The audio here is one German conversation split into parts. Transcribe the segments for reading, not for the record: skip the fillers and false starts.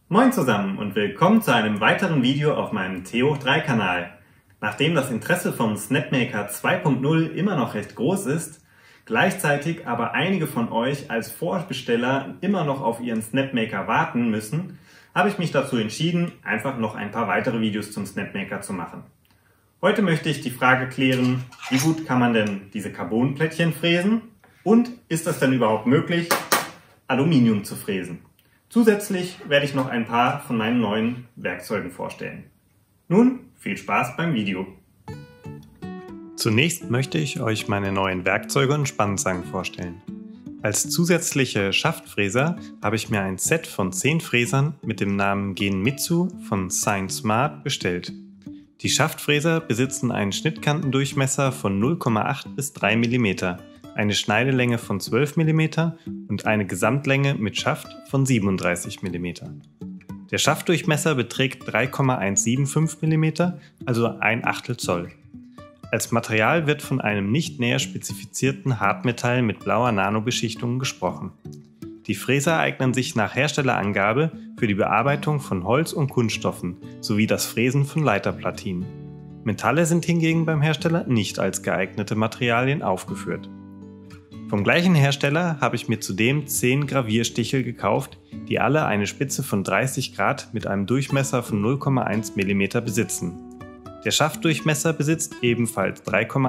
Moin zusammen und willkommen zu einem weiteren Video auf meinem T-Hoch3 Kanal. Nachdem das Interesse vom Snapmaker 2.0 immer noch recht groß ist, gleichzeitig aber einige von euch als Vorbesteller immer noch auf ihren Snapmaker warten müssen, habe ich mich dazu entschieden, einfach noch ein paar weitere Videos zum Snapmaker zu machen. Heute möchte ich die Frage klären, wie gut kann man denn diese Carbonplättchen fräsen und ist es denn überhaupt möglich, Aluminium zu fräsen? Zusätzlich werde ich noch ein paar von meinen neuen Werkzeugen vorstellen. Nun, viel Spaß beim Video! Zunächst möchte ich euch meine neuen Werkzeuge und Spannzangen vorstellen. Als zusätzliche Schaftfräser habe ich mir ein Set von 10 Fräsern mit dem Namen Genmitsu von ScienceSmart bestellt. Die Schaftfräser besitzen einen Schnittkantendurchmesser von 0,8 bis 3 mm, eine Schneidelänge von 12 mm und eine Gesamtlänge mit Schaft von 37 mm. Der Schaftdurchmesser beträgt 3,175 mm, also 1/8 Zoll. Als Material wird von einem nicht näher spezifizierten Hartmetall mit blauer Nanobeschichtung gesprochen. Die Fräser eignen sich nach Herstellerangabe für die Bearbeitung von Holz und Kunststoffen sowie das Fräsen von Leiterplatinen. Metalle sind hingegen beim Hersteller nicht als geeignete Materialien aufgeführt. Vom gleichen Hersteller habe ich mir zudem 10 Gravierstichel gekauft, die alle eine Spitze von 30 Grad mit einem Durchmesser von 0,1 mm besitzen. Der Schaftdurchmesser besitzt ebenfalls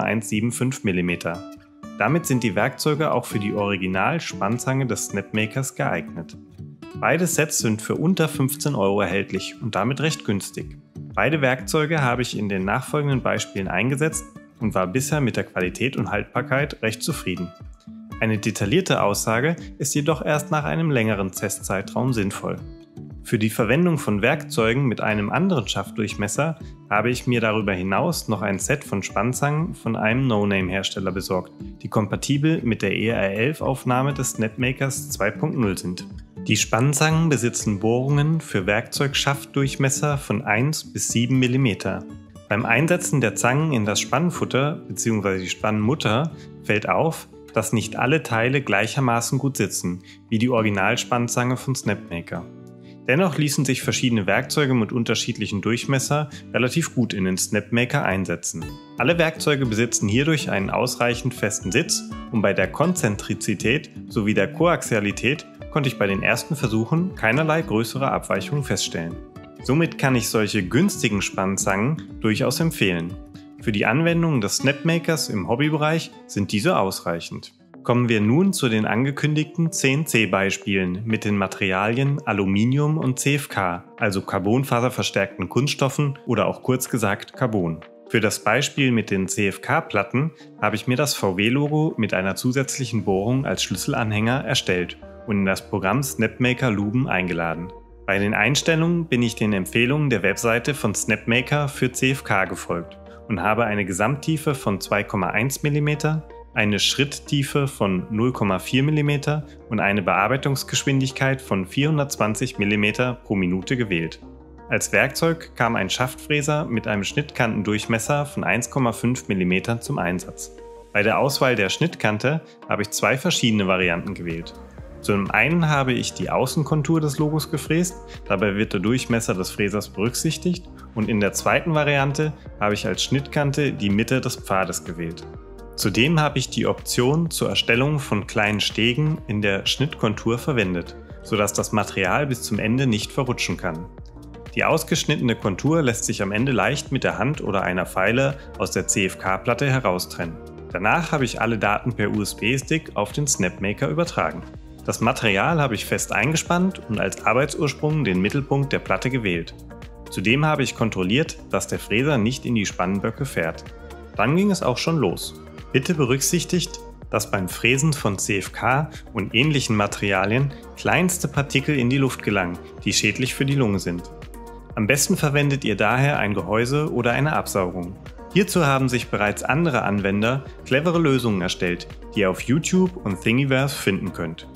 3,175 mm. Damit sind die Werkzeuge auch für die Original-Spannzange des Snapmakers geeignet. Beide Sets sind für unter 15 € erhältlich und damit recht günstig. Beide Werkzeuge habe ich in den nachfolgenden Beispielen eingesetzt und war bisher mit der Qualität und Haltbarkeit recht zufrieden. Eine detaillierte Aussage ist jedoch erst nach einem längeren Testzeitraum sinnvoll. Für die Verwendung von Werkzeugen mit einem anderen Schaftdurchmesser habe ich mir darüber hinaus noch ein Set von Spannzangen von einem No-Name-Hersteller besorgt, die kompatibel mit der ER11-Aufnahme des Snapmakers 2.0 sind. Die Spannzangen besitzen Bohrungen für Werkzeugschaftdurchmesser von 1 bis 7 mm. Beim Einsetzen der Zangen in das Spannfutter bzw. die Spannmutter fällt auf, dass nicht alle Teile gleichermaßen gut sitzen, wie die Originalspannzange von Snapmaker. Dennoch ließen sich verschiedene Werkzeuge mit unterschiedlichen Durchmesser relativ gut in den Snapmaker einsetzen. Alle Werkzeuge besitzen hierdurch einen ausreichend festen Sitz und bei der Konzentrizität sowie der Koaxialität konnte ich bei den ersten Versuchen keinerlei größere Abweichungen feststellen. Somit kann ich solche günstigen Spannzangen durchaus empfehlen. Für die Anwendung des Snapmakers im Hobbybereich sind diese ausreichend. Kommen wir nun zu den angekündigten CNC-Beispielen mit den Materialien Aluminium und CFK, also carbonfaserverstärkten Kunststoffen oder auch kurz gesagt Carbon. Für das Beispiel mit den CFK-Platten habe ich mir das VW-Logo mit einer zusätzlichen Bohrung als Schlüsselanhänger erstellt und in das Programm Snapmaker Luben eingeladen. Bei den Einstellungen bin ich den Empfehlungen der Webseite von Snapmaker für CFK gefolgt und habe eine Gesamttiefe von 2,1 mm, eine Schritttiefe von 0,4 mm und eine Bearbeitungsgeschwindigkeit von 420 mm pro Minute gewählt. Als Werkzeug kam ein Schaftfräser mit einem Schnittkantendurchmesser von 1,5 mm zum Einsatz. Bei der Auswahl der Schnittkante habe ich 2 verschiedene Varianten gewählt. Zum einen habe ich die Außenkontur des Logos gefräst, dabei wird der Durchmesser des Fräsers berücksichtigt, und in der zweiten Variante habe ich als Schnittkante die Mitte des Pfades gewählt. Zudem habe ich die Option zur Erstellung von kleinen Stegen in der Schnittkontur verwendet, sodass das Material bis zum Ende nicht verrutschen kann. Die ausgeschnittene Kontur lässt sich am Ende leicht mit der Hand oder einer Feile aus der CFK-Platte heraustrennen. Danach habe ich alle Daten per USB-Stick auf den Snapmaker übertragen. Das Material habe ich fest eingespannt und als Arbeitsursprung den Mittelpunkt der Platte gewählt. Zudem habe ich kontrolliert, dass der Fräser nicht in die Spannböcke fährt. Dann ging es auch schon los. Bitte berücksichtigt, dass beim Fräsen von CFK und ähnlichen Materialien kleinste Partikel in die Luft gelangen, die schädlich für die Lunge sind. Am besten verwendet ihr daher ein Gehäuse oder eine Absaugung. Hierzu haben sich bereits andere Anwender clevere Lösungen erstellt, die ihr auf YouTube und Thingiverse finden könnt.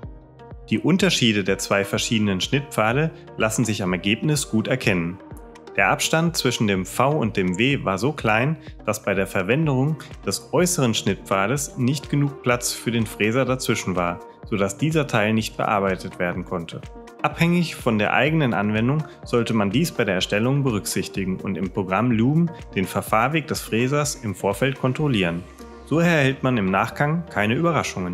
Die Unterschiede der 2 verschiedenen Schnittpfade lassen sich am Ergebnis gut erkennen. Der Abstand zwischen dem V und dem W war so klein, dass bei der Verwendung des äußeren Schnittpfades nicht genug Platz für den Fräser dazwischen war, sodass dieser Teil nicht bearbeitet werden konnte. Abhängig von der eigenen Anwendung sollte man dies bei der Erstellung berücksichtigen und im Programm Lumen den Verfahrweg des Fräsers im Vorfeld kontrollieren. So erhält man im Nachgang keine Überraschungen.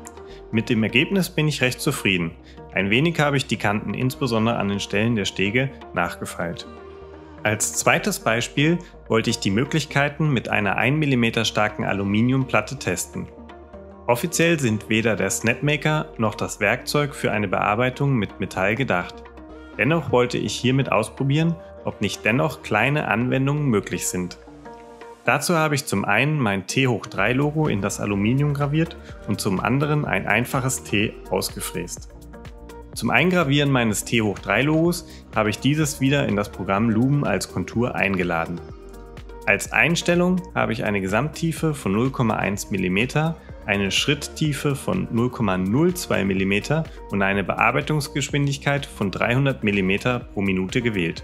Mit dem Ergebnis bin ich recht zufrieden. Ein wenig habe ich die Kanten insbesondere an den Stellen der Stege nachgefeilt. Als zweites Beispiel wollte ich die Möglichkeiten mit einer 1 mm starken Aluminiumplatte testen. Offiziell sind weder der Snapmaker noch das Werkzeug für eine Bearbeitung mit Metall gedacht. Dennoch wollte ich hiermit ausprobieren, ob nicht dennoch kleine Anwendungen möglich sind. Dazu habe ich zum einen mein T3 Logo in das Aluminium graviert und zum anderen ein einfaches T ausgefräst. Zum Eingravieren meines T3 Logos habe ich dieses wieder in das Programm Lumen als Kontur eingeladen. Als Einstellung habe ich eine Gesamttiefe von 0,1 mm, eine Schritttiefe von 0,02 mm und eine Bearbeitungsgeschwindigkeit von 300 mm pro Minute gewählt.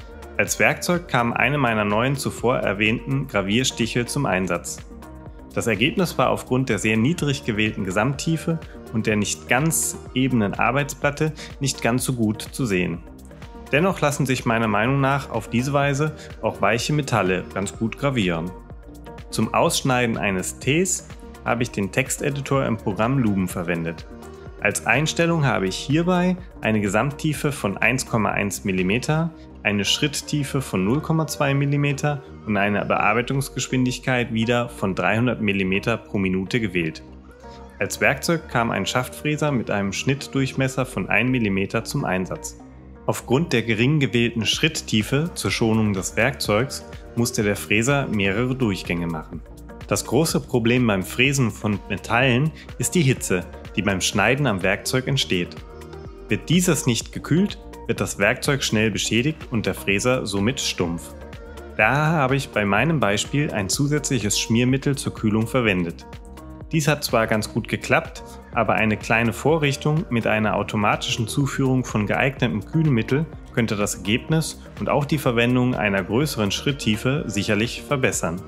Als Werkzeug kam eine meiner neuen zuvor erwähnten Gravierstichel zum Einsatz. Das Ergebnis war aufgrund der sehr niedrig gewählten Gesamttiefe und der nicht ganz ebenen Arbeitsplatte nicht ganz so gut zu sehen. Dennoch lassen sich meiner Meinung nach auf diese Weise auch weiche Metalle ganz gut gravieren. Zum Ausschneiden eines Ts habe ich den Texteditor im Programm Lumen verwendet. Als Einstellung habe ich hierbei eine Gesamttiefe von 1,1 mm, eine Schritttiefe von 0,2 mm und eine Bearbeitungsgeschwindigkeit wieder von 300 mm pro Minute gewählt. Als Werkzeug kam ein Schaftfräser mit einem Schnittdurchmesser von 1 mm zum Einsatz. Aufgrund der gering gewählten Schritttiefe zur Schonung des Werkzeugs musste der Fräser mehrere Durchgänge machen. Das große Problem beim Fräsen von Metallen ist die Hitze, die beim Schneiden am Werkzeug entsteht. Wird dieses nicht gekühlt, wird das Werkzeug schnell beschädigt und der Fräser somit stumpf. Daher habe ich bei meinem Beispiel ein zusätzliches Schmiermittel zur Kühlung verwendet. Dies hat zwar ganz gut geklappt, aber eine kleine Vorrichtung mit einer automatischen Zuführung von geeignetem Kühlmittel könnte das Ergebnis und auch die Verwendung einer größeren Schritttiefe sicherlich verbessern.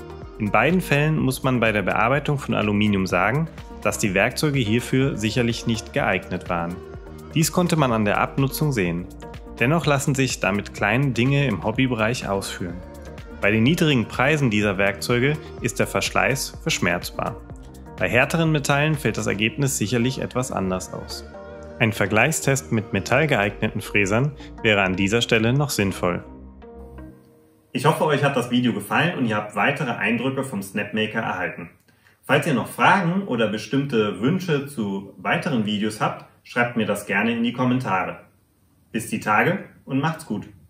In beiden Fällen muss man bei der Bearbeitung von Aluminium sagen, dass die Werkzeuge hierfür sicherlich nicht geeignet waren. Dies konnte man an der Abnutzung sehen. Dennoch lassen sich damit kleine Dinge im Hobbybereich ausführen. Bei den niedrigen Preisen dieser Werkzeuge ist der Verschleiß verschmerzbar. Bei härteren Metallen fällt das Ergebnis sicherlich etwas anders aus. Ein Vergleichstest mit metallgeeigneten Fräsern wäre an dieser Stelle noch sinnvoll. Ich hoffe, euch hat das Video gefallen und ihr habt weitere Eindrücke vom Snapmaker erhalten. Falls ihr noch Fragen oder bestimmte Wünsche zu weiteren Videos habt, schreibt mir das gerne in die Kommentare. Bis die Tage und macht's gut!